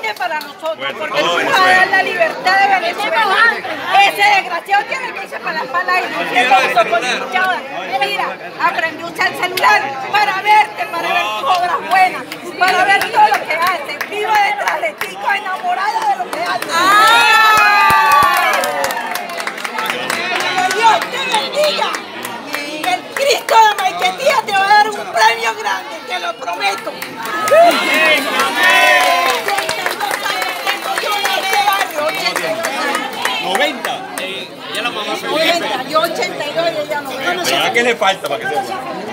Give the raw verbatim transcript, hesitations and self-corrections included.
vive para nosotros, porque nos va a dar la libertad de Venezuela. Ese desgraciado tiene que irse para la pala y diciendo que somos hinchadas. Mira, aprendí a usar el celular para verte, para ver tus obras buenas, para ver todo lo que haces. Vivo detrás de ti, enamorada de lo que haces. ¡Que Dios te bendiga! El Cristo de Maiquetía te va a dar un premio grande, te lo prometo. noventa. noventa, yo ochenta y dos y ella noventa. ¿A qué le falta para que se